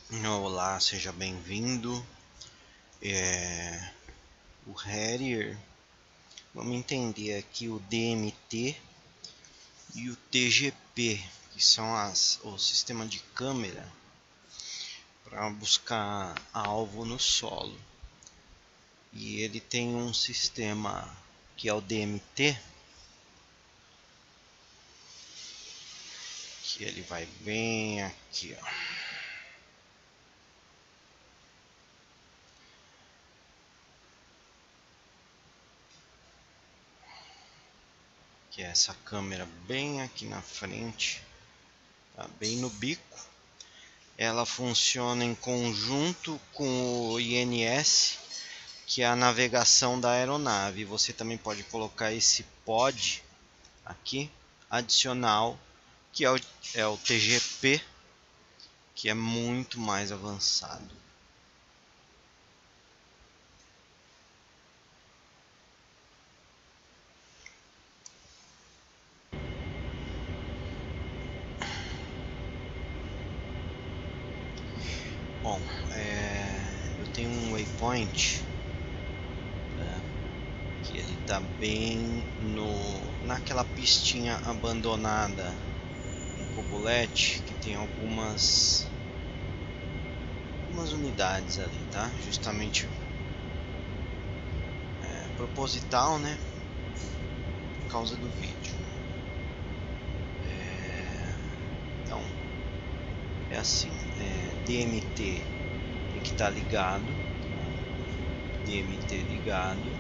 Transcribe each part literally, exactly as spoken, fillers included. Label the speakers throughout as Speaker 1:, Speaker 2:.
Speaker 1: Olá, seja bem-vindo. É, o Harrier, vamos entender aqui o D M T e o T G P, que são as, o sistema de câmera para buscar alvo no solo. E ele tem um sistema que é o D M T, que ele vai bem aqui, ó. Que é essa câmera bem aqui na frente, tá? Bem no bico. Ela funciona em conjunto com o I N S, que é a navegação da aeronave. Você também pode colocar esse pod aqui adicional, que é o, é o T G P, que é muito mais avançado. Bom, é, eu tenho um waypoint, né, que ele está bem no, naquela pistinha abandonada em Cobulete, que tem algumas algumas unidades ali, tá? Justamente é, proposital, né? Por causa do vídeo. É, então é assim, é, D M T tem que estar ligado, D M T ligado.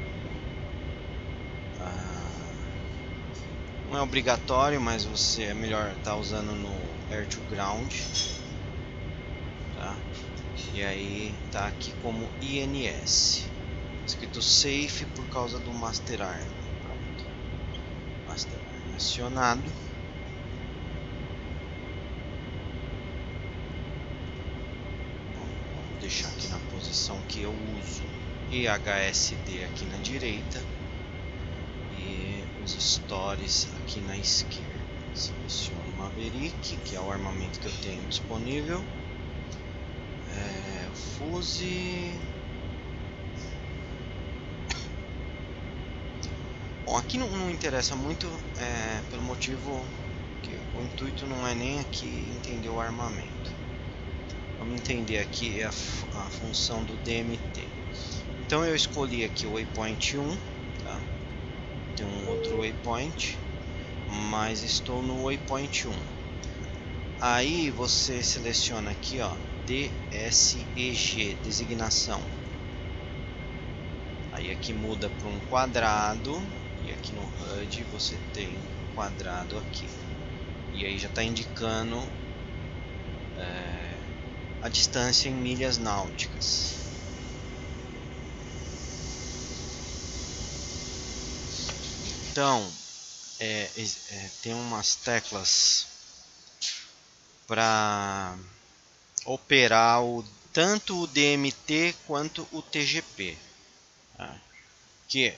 Speaker 1: Ah, não é obrigatório, mas você é melhor estar tá usando no Air to Ground, tá? E aí tá aqui como I N S, escrito Safe por causa do Master Arm. Pronto. Master Arm acionado. Vou deixar aqui na posição que eu uso E H S D aqui na direita e os Stories aqui na esquerda. Seleciono o Maverick, que é o armamento que eu tenho disponível. É, Fuse. Bom, aqui não, não interessa muito, é, pelo motivo que o intuito não é nem aqui entender o armamento. Vamos entender aqui a, a função do D M T. Então eu escolhi aqui o waypoint um, tá? Tem um outro waypoint, mas estou no waypoint um. Aí você seleciona aqui, ó, D S E G, designação. Aí aqui muda para um quadrado e aqui no H U D você tem um quadrado aqui. E aí já está indicando é, a distância em milhas náuticas. Então, é, é, tem umas teclas para operar o, tanto o D M T quanto o T G P. Tá? Que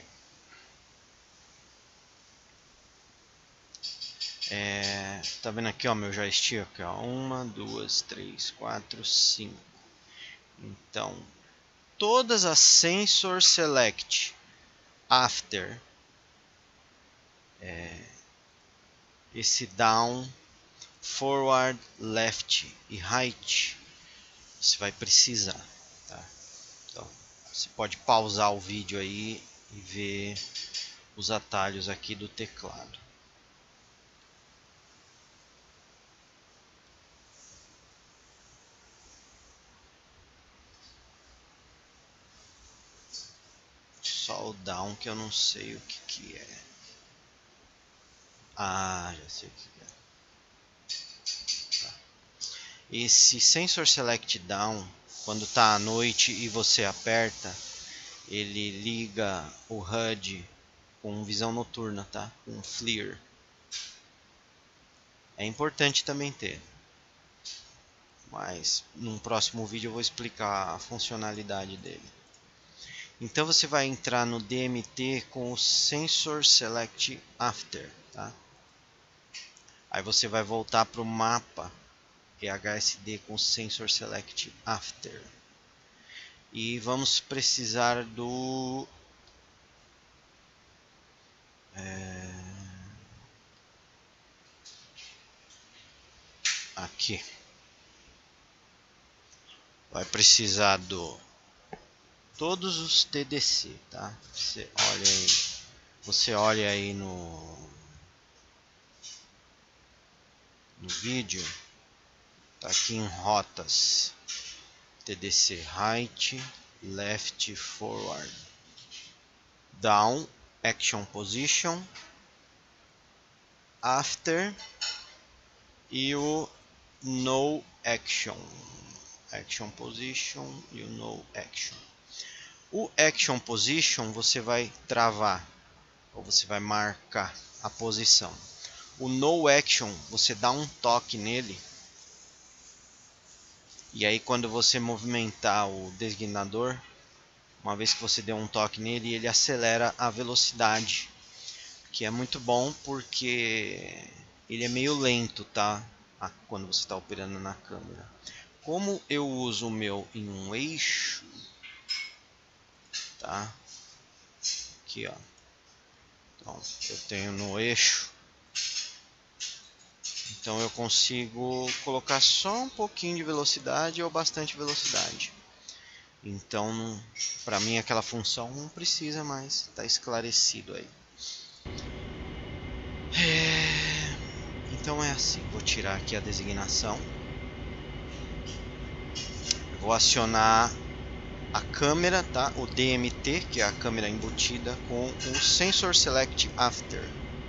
Speaker 1: é, tá vendo aqui, ó, meu joystick, aqui, ó, uma, duas, três, quatro, cinco. Então, todas as Sensor Select After é, esse down, forward, left e right você vai precisar, tá? Então, você pode pausar o vídeo aí e ver os atalhos aqui do teclado. Só o down que eu não sei o que que é. Ah, já sei o que que é. Tá. Esse Sensor Select Down, quando está à noite e você aperta, ele liga o H U D com visão noturna, tá? Com FLIR. É importante também ter. Mas num próximo vídeo eu vou explicar a funcionalidade dele. Então você vai entrar no D M T com o Sensor Select After, tá? Aí você vai voltar para o mapa E H S D com Sensor Select After. E vamos precisar do é, aqui vai precisar do todos os T D C, tá? Você olha aí, você olha aí no no vídeo, tá aqui em rotas, T D C right, left, forward, down, action position, after e o no action, action position e o no action. O action position você vai travar ou você vai marcar a posição. O no action você dá um toque nele e aí quando você movimentar o designador, uma vez que você deu um toque nele, ele acelera a velocidade, que é muito bom porque ele é meio lento, tá? Quando você está operando na câmera. Como eu uso o meu em um eixo, tá? Aqui, ó. Então, eu tenho no eixo, então eu consigo colocar só um pouquinho de velocidade ou bastante velocidade. Então, para mim aquela função não precisa mais, está esclarecido aí. É... Então é assim, vou tirar aqui a designação. Eu vou acionar a câmera, tá? O D M T, que é a câmera embutida, com o Sensor Select After.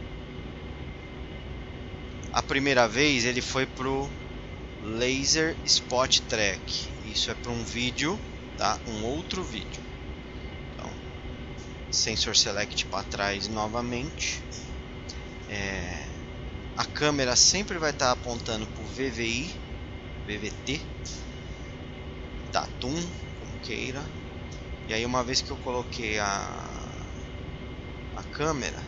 Speaker 1: A primeira vez ele foi pro Laser Spot Track. Isso é para um vídeo, tá? Um outro vídeo. Então, Sensor Select para trás novamente. É... A câmera sempre vai estar apontando para o V V I, V V T, Datum, como queira. E aí uma vez que eu coloquei a, a câmera,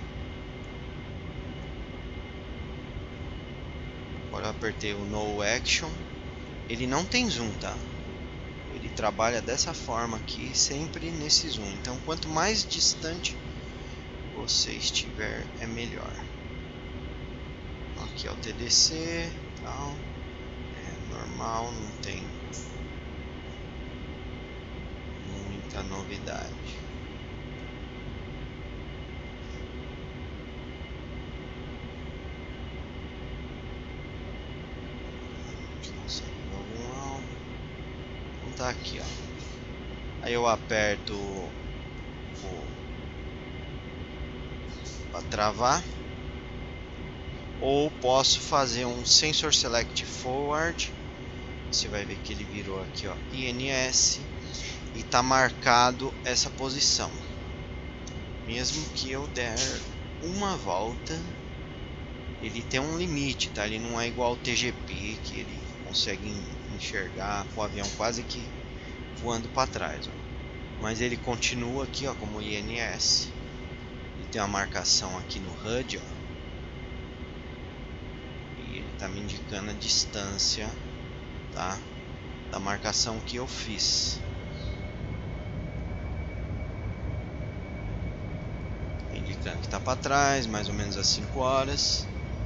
Speaker 1: agora eu apertei o No Action, ele não tem zoom, tá? Ele trabalha dessa forma aqui, sempre nesse zoom. Então quanto mais distante você estiver, é melhor. Aqui é o T D C, tal. É normal, não tem muita novidade. Então tá aqui, ó. Aí eu aperto o para travar, ou posso fazer um Sensor Select Forward. Você vai ver que ele virou aqui, ó, I N S, e tá marcado essa posição. Mesmo que eu der uma volta, ele tem um limite, tá? Ele não é igual ao T G P, que ele consegue enxergar o avião quase que voando para trás, ó. Mas ele continua aqui, ó, como I N S. Ele tem uma marcação aqui no H U D, ó, e ele tá me indicando a distância, tá, da marcação que eu fiz. Tá indicando que tá para trás, mais ou menos às cinco horas.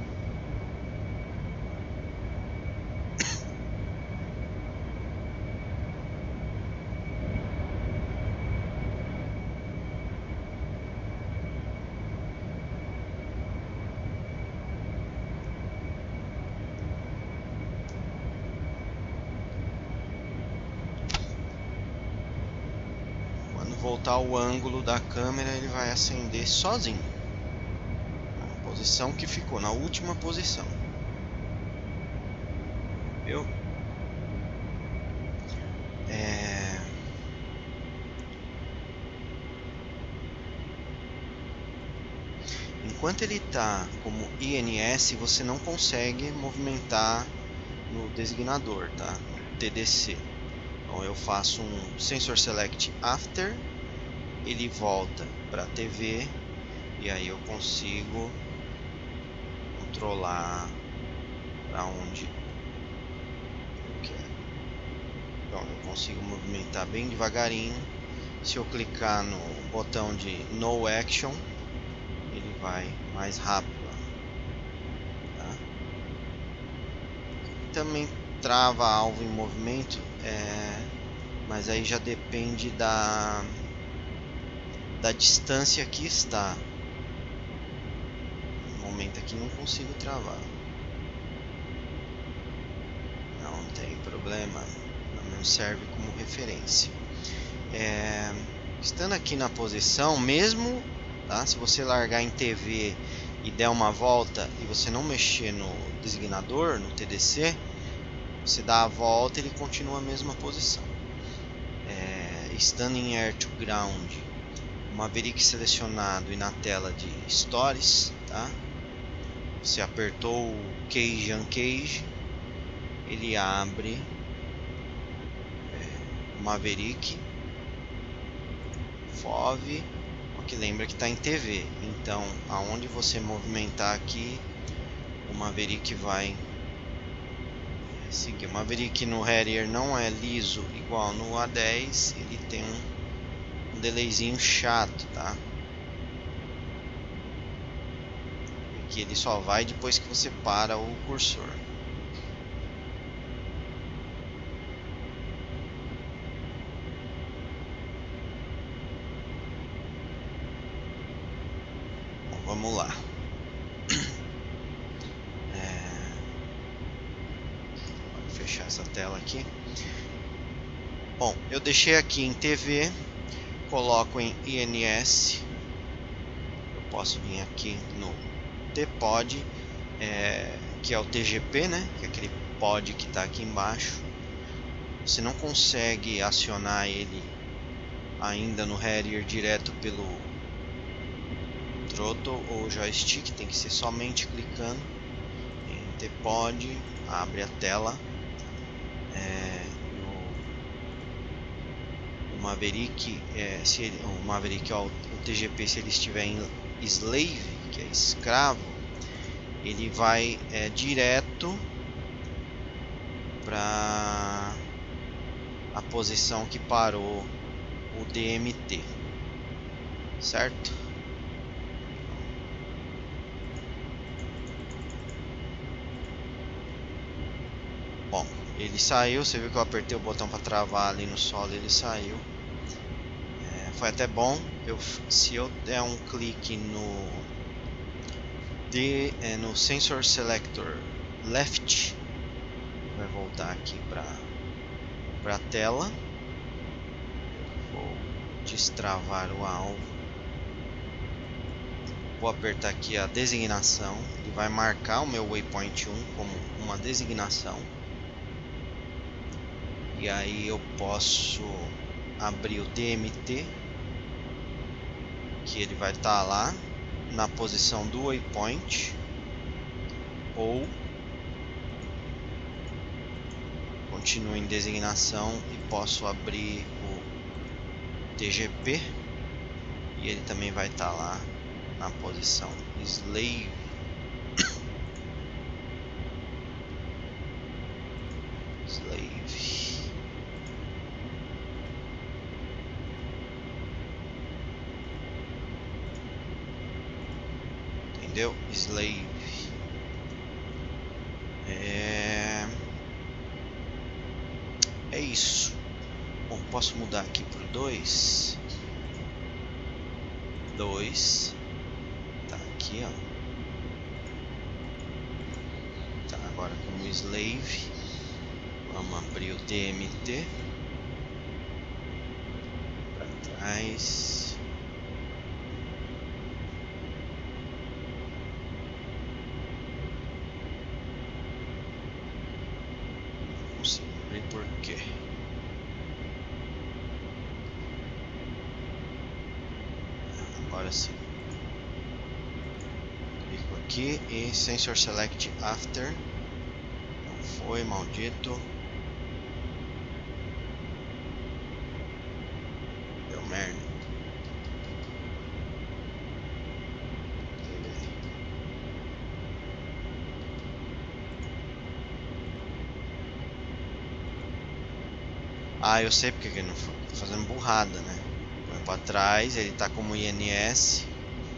Speaker 1: Voltar o ângulo da câmera, ele vai acender sozinho. A posição que ficou, na última posição. Viu? É... Enquanto ele está como I N S, você não consegue movimentar no designador, tá? No T D C. Então eu faço um Sensor Select After, ele volta para a T V e aí eu consigo controlar para onde Pronto, eu consigo movimentar bem devagarinho. Se eu clicar no botão de No Action, ele vai mais rápido. Tá? Também trava alvo em movimento, é, mas aí já depende da, da distância que está. No momento aqui não consigo travar. Não tem problema, não serve como referência. É, estando aqui na posição, mesmo tá, se você largar em T V e der uma volta e você não mexer no designador, no T D C, você dá a volta e ele continua a mesma posição. É, estando em Air to Ground, o Maverick selecionado e na tela de Stories, tá? Você apertou o Cage Uncage, ele abre é, o Maverick F O V, que lembra que está em T V. Então, aonde você movimentar aqui, o Maverick vai seguir. O Maverick no Harrier não é liso igual no A dez, ele tem um, um delayzinho chato, tá? Que ele só vai depois que você para o cursor. Bom, vamos lá. É... Vou fechar essa tela aqui. Bom, eu deixei aqui em T V, coloco em I N S. Eu posso vir aqui no T-Pod, é, que é o T G P, né? Que é aquele pod que está aqui embaixo. Você não consegue acionar ele ainda no Harrier direto pelo throttle ou joystick, tem que ser somente clicando em T-Pod, abre a tela. É, o, o Maverick, é, se ele, o Maverick, ó, o T G P, se ele estiver em Slave, que é escravo, ele vai é, direto para a posição que parou o D M T, certo? Bom, ele saiu, você viu que eu apertei o botão para travar ali no solo, ele saiu. É, foi até bom. Eu, se eu der um clique no de, é, no Sensor Selector Left, vai voltar aqui para para a tela. Vou destravar o alvo. Vou apertar aqui a designação. Ele vai marcar o meu Waypoint um como uma designação. E aí eu posso abrir o D M T, que ele vai estar lá na posição do Waypoint, ou continuo em designação e posso abrir o T G P e ele também vai estar lá na posição Slave. Slave. Entendeu? Slave. É... é isso. Bom, posso mudar aqui para o dois. dois. Tá aqui, ó. Tá, agora como Slave. Vamos abrir o D M T. Para trás. Por quê? Agora sim. Clico aqui e Sensor Select After. Não foi, maldito. Deu merda. Ah, eu sei porque que ele não foi. Tá fazendo burrada, né? Põe pra trás, ele tá como I N S.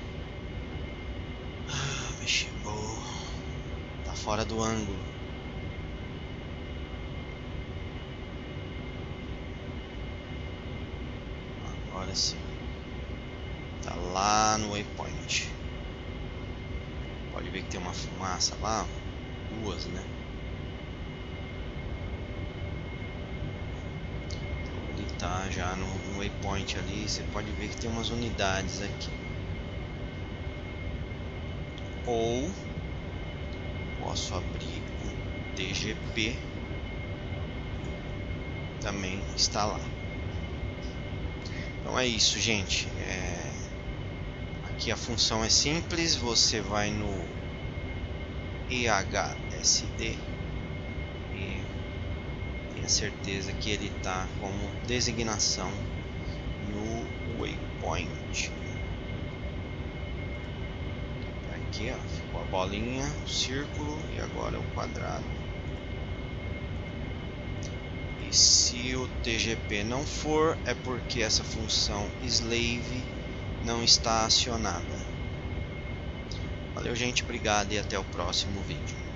Speaker 1: Ah, mexi, boa. Tá fora do ângulo. Agora sim. Tá lá no waypoint. Pode ver que tem uma fumaça lá. Duas, né? Então ele tá já no, no waypoint ali. Você pode ver que tem umas unidades aqui. Ou posso abrir o T G P. Também está lá. Então é isso, gente. É... Aqui a função é simples. Você vai no E H S D e tenha certeza que ele está como designação no waypoint. Aqui, ó, ficou a bolinha, o círculo e agora o quadrado. E se o T G P não for, é porque essa função slave não está acionada. Valeu, gente, obrigado e até o próximo vídeo.